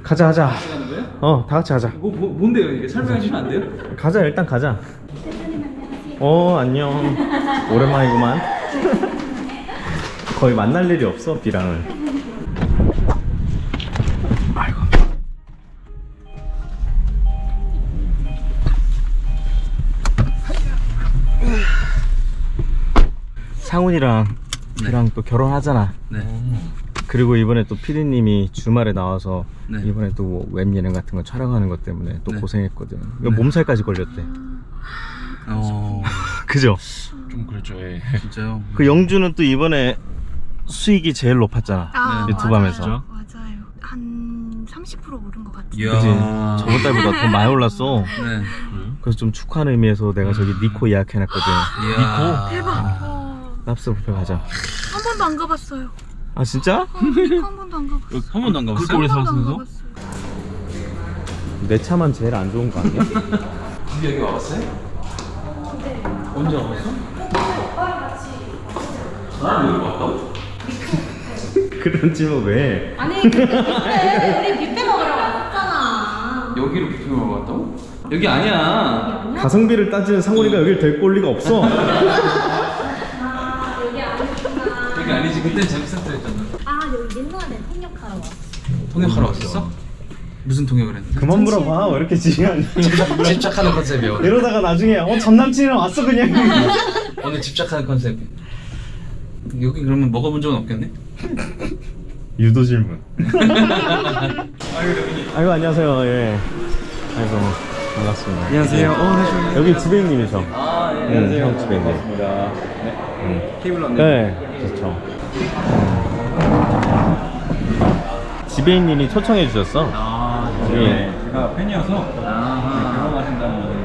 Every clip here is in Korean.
가자 가자. 같이 가는 거예요? 다 같이 가자. 뭔데요 이게? 설명해 주시면 안 돼요? 가자 일단 가자. 대표님 안녕하세요. 안녕. 오랜만이구만. 거의 만날 일이 없어 비랑을. 아이고. 상훈이랑 비랑 또 결혼하잖아. 네. 그리고 이번에 또 피디님이 주말에 나와서 네. 이번에 또 웹 예능 같은 거 촬영하는 것 때문에 또 네. 고생했거든. 몸살까지 걸렸대. 그죠? 좀 그렇죠. 예. 진짜요? 그 영주는 또 이번에 수익이 제일 높았잖아. 유튜브 하면서. 맞아요. 한 30% 오른 것 같아요. 이야. 그치? 저번 달보다 더 많이 올랐어. 네. 그래서 좀 축하하는 의미에서 내가 저기 니코 예약해놨거든. 이야. 대박. 랍스터 뷔페 가자. 한 번도 안 가봤어요. 아 진짜? 니코 한 번도 안 가봤어요. 한 번도 안 가봤어요? 한 번도 안 가봤어요. 내 차만 제일 안 좋은 거 아니야? 근데 여기 와봤어요? 네. 언제 와봤어? 오빠랑 같이. 나랑 여기 왔다고? 그런 질문 왜? 아니 근데 우리 뷔페 먹으러 왔잖아. 여기로 뷔페 먹으러 왔다고? 여기 아니야. 가성비를 따지는 상훈이가 여길 데리고 올 리가 없어. 아 여기 아니구나. 여기 아니지. 그때 재밌었다 했잖아. 아 여기 옛날에 통역하러 왔어. 통역하러 왔었어? 무슨 통역을 했는데? 그만 물어봐. 왜 이렇게 지금 집착하는 컨셉이요. 이러다가 나중에 전 남친이랑 왔어 그냥. 오늘 집착하는 컨셉. 여기 그러면 먹어본 적은 없겠네? 유도 질문. 아이고 안녕하세요. 예. 아이고 반갑습니다. 안녕하세요. 여기 지배인님이셔. 안녕하세요. 형 지배인님. 반갑습니다. 네. 케이블 왔네. 네, 그렇죠. 지배인님이 초청해 주셨어. 네. 제가 팬이어서 결혼하신다는.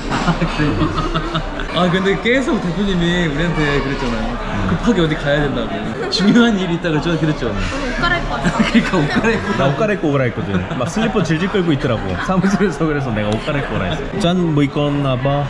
아 근데 계속 대표님이 우리한테 그랬잖아요. 급하게 어디 가야 된다고. 중요한 일이 있다고 저한테 그랬죠. 오늘 옷 갈아입고 왔어. 그러니까 옷 갈아입고 나 옷 갈아입고 오라 했거든. 막 슬리퍼 질질 끌고 있더라고. 사무실에서. 그래서 내가 옷 갈아입고 오라 했어. 짠, 뭐 있거나 봐.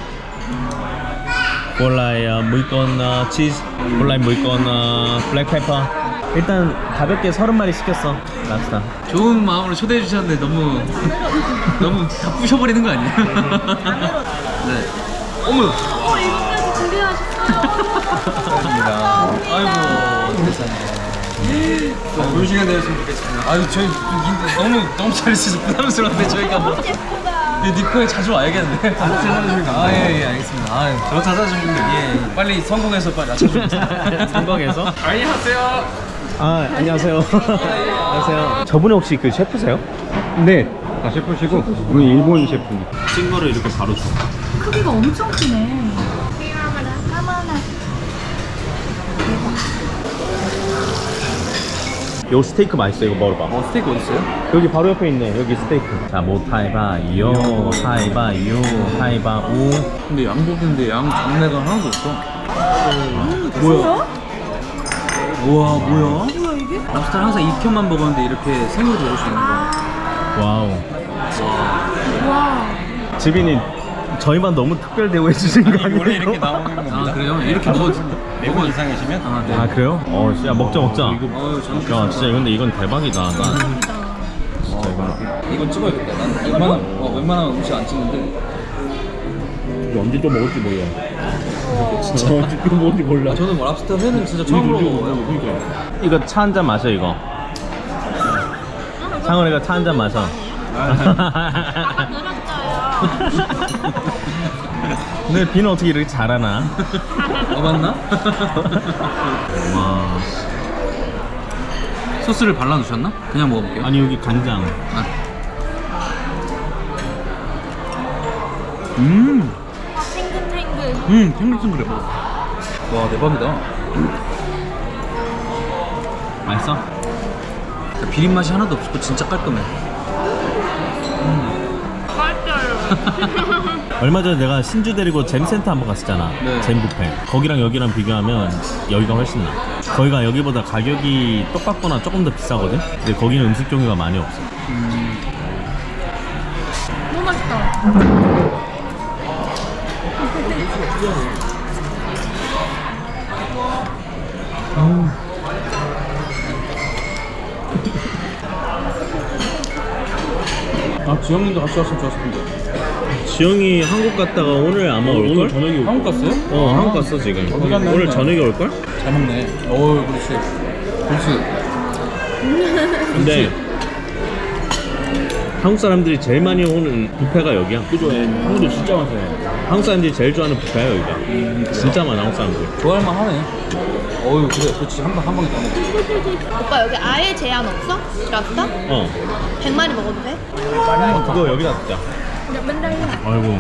볼라야 뭐 있거나 치즈. 볼라야 뭐 있거나 블랙페퍼. 일단 가볍게 30마리 시켰어. 랍스타. 좋은 마음으로 초대해 주셨는데 너무 다 부셔버리는 거 아니에요? 네. 어머. 이거까지 준비하셨어요. 감사합니다. 아이고 세상에. 좋은 시간 되었으면 좋겠습니다. 아유 저희 너무 잘했어서 부담스러운데 저희가 뭐. 니코에 자주 와야겠는데. 예 알겠습니다. 저 찾아주시면 예 빨리 성공해서 빨리 낮춰주세요. 성공해서? 안녕하세요. 아 안녕하세요. 안녕하세요. 저분이 혹시 그 셰프세요? 네. 셰프시고 우리 일본 셰프님. 찐 거를 이렇게 바로 줘. 크기가 엄청 크네. 까만한. 요 스테이크 맛있어. 이거 먹어봐. 스테이크 어디 있어요? 여기 바로 옆에 있네. 여기 스테이크. 자, 모타이바 요, 타이바 요, 타이바 우. 근데 양복인데 양 잡내가 하나도 없어. 뭐야? 우와 뭐야? 뭐야 이게? 랍스타를 항상 익혀만 먹었는데 이렇게 생으로 먹을 수 있는 거야. 와우. 와. 지빈이 저희만 너무 특별 대우해 주신 거 아니에요? 원래 이렇게 나오는 겁니다. 아 그래요? 이렇게 먹어도 4번 이상이시면 아 네. 아 그래요? 진짜 먹자. 잘 야 진짜 근데 이건 대박이다. 난 진짜 이건 찍어야겠다. 난 웬만하면 음식 안 찍는데. 이거 언제 또 먹을지 몰라. 진짜 언제 또 먹을지 몰라. 저는 뭐 랍스터 회는 진짜 처음으로 먹어요. 이거 차 한 잔 마셔 이거. 상원이가 차 한 잔 마셔. 근데 비는 어떻게 이렇게 잘하나? 맞나? 와. 소스를 발라놓으셨나? 그냥 먹어볼게요. 아니 여기 간장. 탱글탱글. 탱글탱글해. 와 대박이다. 맛있어? 비린 맛이 하나도 없고 진짜 깔끔해. 맛있어요. 얼마 전에 내가 신주 데리고 잼센터 한번 갔었잖아. 네. 잼 뷔페. 거기랑 여기랑 비교하면 여기가 훨씬 나아. 거기가 여기보다 가격이 똑같거나 조금 더 비싸거든? 근데 거기는 음식 종류가 많이 없어. 너무 맛있다. 아 지영님도 같이 왔으면 좋았을 텐데. 지영이 한국 갔다가 오늘 아마 올걸? 저녁에 한국 갔어요? 한국 갔어 지금. 어디 갔나 오늘 했네. 저녁에 올걸? 잘 먹네. 오 그렇지. 그렇지. 근데 한국 사람들이 제일 많이 오는 뷔페가 여기야. 그죠. 한국도 진짜 많잖아요. 한국 사람들이 제일 좋아하는 뷔페야 여기가. 진짜 많아 한국 사람들. 좋아할만 하네. 어유 그래. 그렇지. 한 방에 다 먹어. 오빠 여기 아예 제한 없어? 랍스터? 100마리 먹어도 돼? 그거 여기다 듣자. 아이고.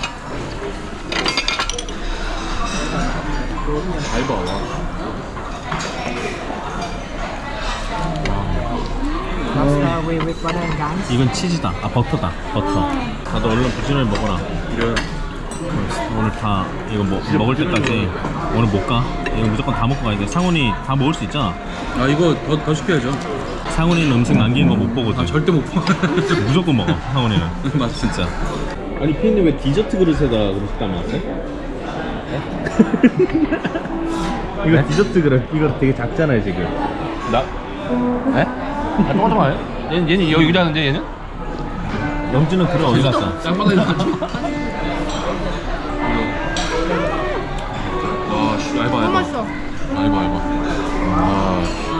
잘 봐. 와. 이건 치즈다. 아 버터다. 버터. 다들 얼른 부지런히 먹어라. 오늘 다 이거 먹을 때까지 오늘 못 가. 이거 무조건 다 먹고 가야 돼. 상훈이 다 먹을 수 있잖아. 아 이거 더 시켜야죠. 상훈이는 음식 남기는 거 못 보거든. 아 절대 못 봐. 무조건 먹어. 상훈이는. 맞아 진짜. 아니 피디님 왜 디저트 그릇에다 그릇 담았어? 이거 디저트 그릇. 이거 되게 작잖아요 지금. 나? 에? 아 똑같아요. 얘는 여기 하는데 얘는? 영주는 그릇 어디 갔어? 짱방에 나왔지. 와, 씨, 알바. 너무 맛있어. 알바. 아.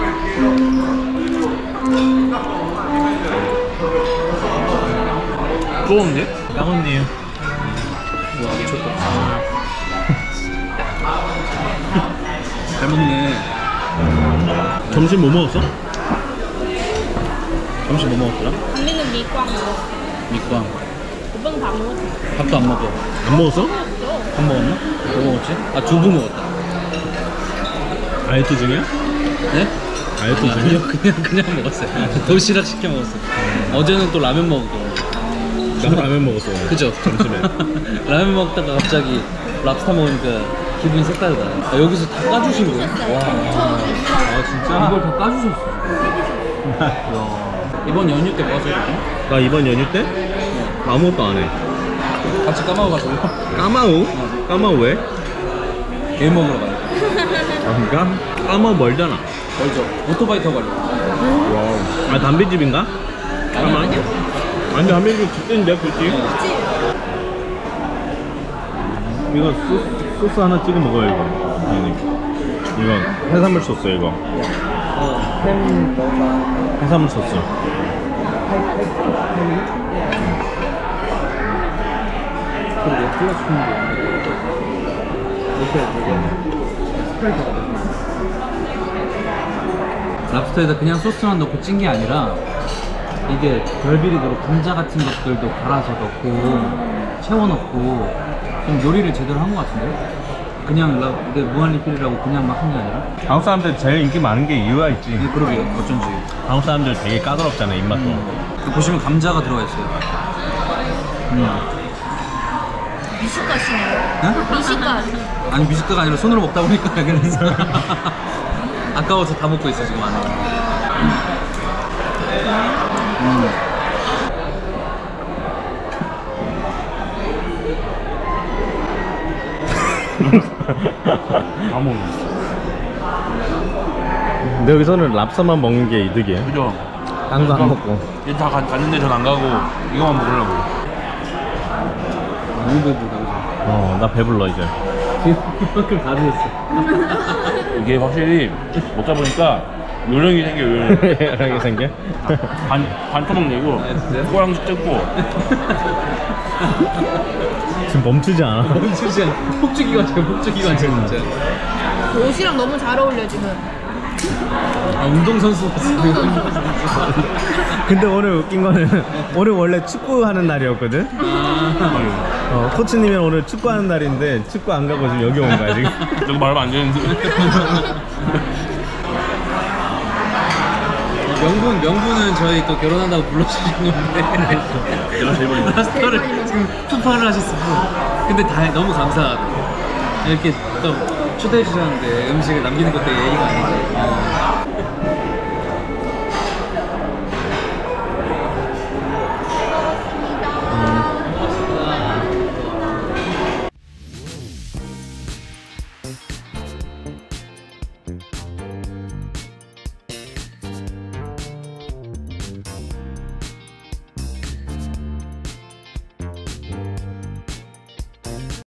좋은데? 까먹님. 와, 미쳤다. 잘 먹네. 점심 뭐 먹었어? 점심 뭐 먹었더라? 언니는 미꽝 먹어. 밑광. 오빠는 다 먹었어. 밥도 안 먹어. 안 먹었어? 밥 먹었나? 뭐 먹었지? 아, 두부 먹었다. 다이어트 중이야? 네? 다이어트 아니요, 중이야? 그냥 먹었어요. 도시락 시켜 먹었어요. 어제는 또 라면 먹고. 나 라면 먹었어 오늘. 그죠? 점심에. 라면 먹다가 갑자기 랍스터 먹으니까 기분이 색다르다. 아, 여기서 다 까주신 거예요? 와. 아, 진짜? 이걸 다 까주셨어. 이번 연휴 때 뭐 하세요? 나 이번 연휴 때 아무것도 안 해. 같이 까마워가지고. 까마우? 까마우 왜? 게 먹으러 가요. 그러니까 까마우 멀잖아. 멀죠? 오토바이 타고 가려고. 아 담배집인가? 아니요. 아니 담배집 그때인데 그치? 이거 소스 하나 찍어 먹어요 이거. 이거 해산물 소스 이거. 해산물 소스. 그러게 플러스 랍스터에다 그냥 소스만 넣고 찐 게 아니라 이게 별비리대로 감자 같은 것들도 갈아서 넣고 채워 넣고 좀 요리를 제대로 한 것 같은데? 그냥 이게 무한리필이라고 그냥 막 한 게 아니라? 한국 사람들 제일 인기 많은 게 이유가 있지. 네, 그러게요. 어쩐지. 한국 사람들 되게 까다롭잖아 입맛도. 보시면 감자가 들어가 있어요. 미식가시네요. 응? 미식가. 아니 미식가가 아니라 손으로 먹다 보니까 그래서 아까워서 다 먹고 있어 지금 안에. 다 먹는. 근데 여기서는 랍스터만 먹는 게 이득이야. 그죠? 딴 거 안 먹고. 얘 다 갔는데 전 안 가고 이거만 먹으려고. 나 배불러 이제. 이만큼 다 드셨어. 이게 확실히 먹다 보니까 요령이 생겨, 요령. 이렇게 생겨? 반 토막 내고 꼬랑지 뜯고. 지금 멈추지 않아. 멈추지 않아. 폭주기관 차, 폭주기관 차 진짜. 옷이랑 너무 잘 어울려 지금. 아 운동선수 같아. 근데 오늘 웃긴 거는 오늘 원래 축구하는 날이었거든. 코치님이 오늘 축구하는 날인데 축구 안 가고 지금 여기 온 거야 지금. 저거 말하면 안 되는데. 명분은 저희 또 결혼한다고 불러주신 건데 라스터를 지금 투파를 하셨어요. 근데 다 너무 감사하다. 이렇게 또 초대해 주셨는데 음식을 남기는 것도 예의가 아니죠.